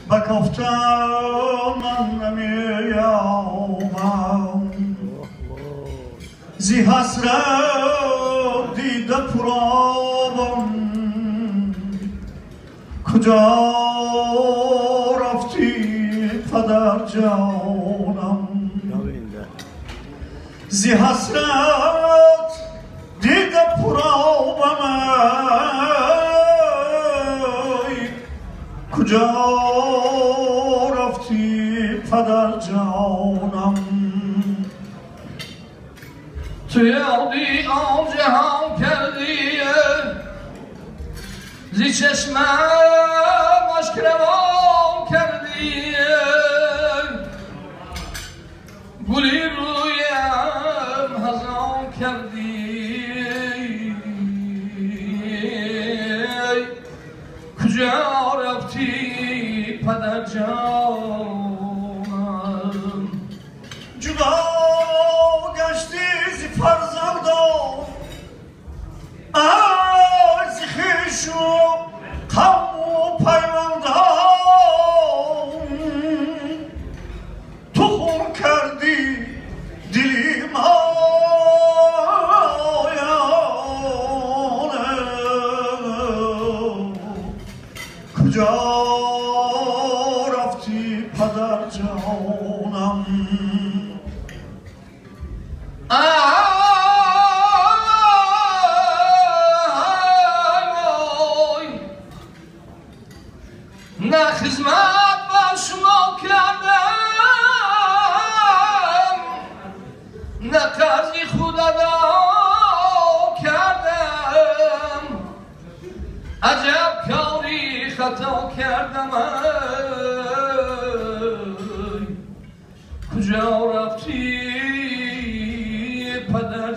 بگفتم من نمیامم زی حسرت دیده پرآبم کجا رفتی پدر جانم زی حسرت دیده پرآبم کجا رفتی پدر جانم تو یادی آن جهان کردی زی چشمم اشک روان کردی گلی رویم هزان کردی کجا رفتی پدر جانم جدا گشتی زی فرزندان از خویش و قوم و پیوندان تو خون کردی دلی مایانه کجا رفتی پدر جانم نه خدمت بر شما کردم نه قرضی خود ادا کردم عجب کاری خطا کردم کجا رفتی پدر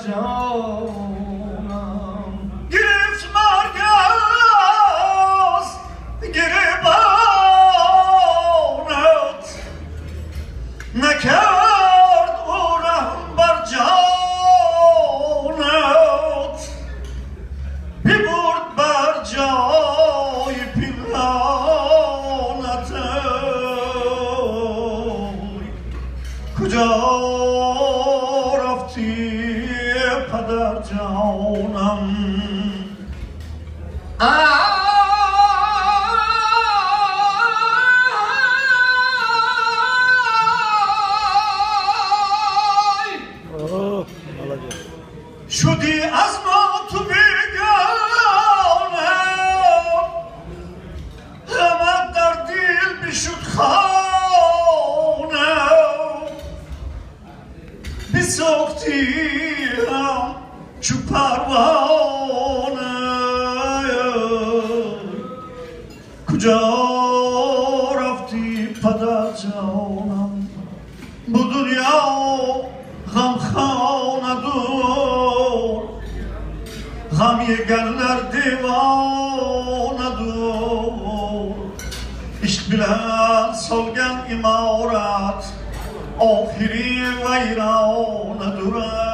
جانم گرفت مرگ است گریبانت نکرد او رحم بر جانت ببرد بر جای پیرانت کجا رفتی پدر جانم شدی از ما تو بیگانه غمت در دل بشد خانه بسوختی هم چو پروانه کجا رفتی پدر جانم bu dünya gamxana dur gam yeganlar divona dur ishq bilan solgan imorat oxiri vayrona durar